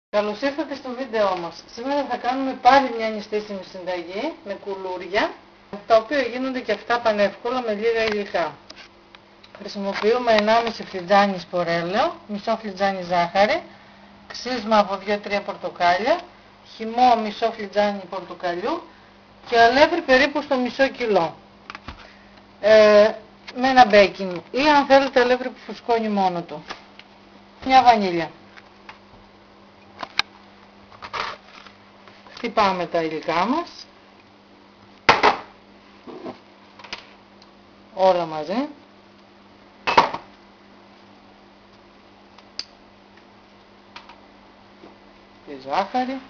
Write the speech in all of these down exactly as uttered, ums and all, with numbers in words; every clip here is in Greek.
Καλώς ήρθατε στο βίντεό μας. Σήμερα θα κάνουμε πάλι μια νηστίσιμη συνταγή με κουλούρια, τα οποία γίνονται και αυτά πανεύκολα με λίγα υλικά. Χρησιμοποιούμε ενάμιση φλιτζάνι σπορέλαιο, μισό φλιτζάνι ζάχαρη, ξύσμα από δύο τρία πορτοκάλια, χυμό μισό φλιτζάνι πορτοκαλιού και αλεύρι περίπου στο μισό κιλό. Ε, με ένα μπέικινγκ ή αν θέλετε αλεύρι που φουσκώνει μόνο του. Μια βανίλια. Χτυπάμε τα υλικά μας, όλα μαζί. Τη ζάχαρη,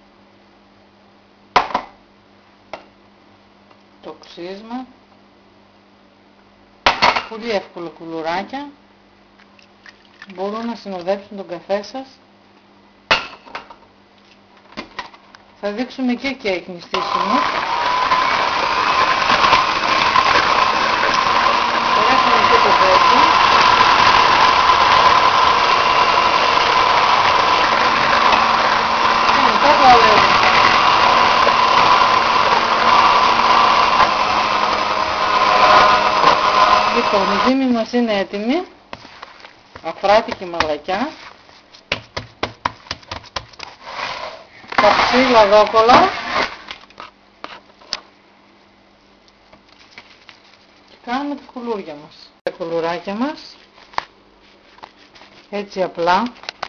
το ξύσμα, πολύ εύκολο κουλουράκια, μπορούν να συνοδέψουν τον καφέ σας. Θα δείξουμε και κέικ νηστίσιμο. Περάσαμε και το πέτρο. Και μετά το αλεύρι. Λοιπόν, η ζύμη μας είναι έτοιμη. Αφράτικη μαλακιά. Καψί, λαδόκολλα και κάνουμε τα κουλούρια μας. Τα κουλουράκια μας έτσι απλά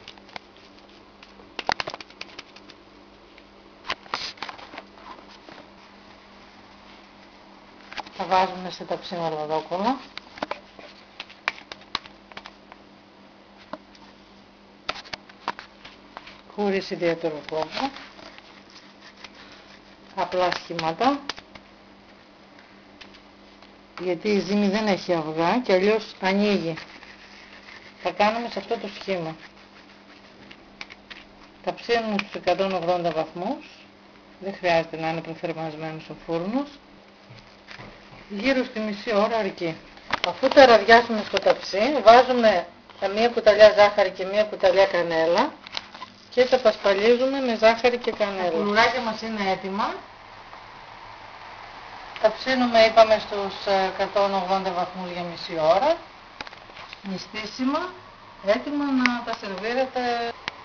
τα βάζουμε σε ταψίνα λαδόκολλα. Χωρίς ιδιαίτερο φόβο, απλά σχήματα, γιατί η ζύμη δεν έχει αυγά και αλλιώς ανοίγει. Θα κάνουμε σε αυτό το σχήμα. Τα ψήνουμε στους εκατόν ογδόντα βαθμούς, δεν χρειάζεται να είναι προθερμασμένος ο φούρνος, γύρω στη μισή ώρα αρκεί. Αφού τα ραδιάσουμε στο ταψί, βάζουμε μία κουταλιά ζάχαρη και μία κουταλιά κανέλα και τα πασπαλίζουμε με ζάχαρη και κανέλα. Τα κουλουράκια μας είναι έτοιμα. Τα ψήνουμε, είπαμε, στους εκατόν ογδόντα βαθμούς για μισή ώρα. Νηστίσιμα, έτοιμα να τα σερβίρετε.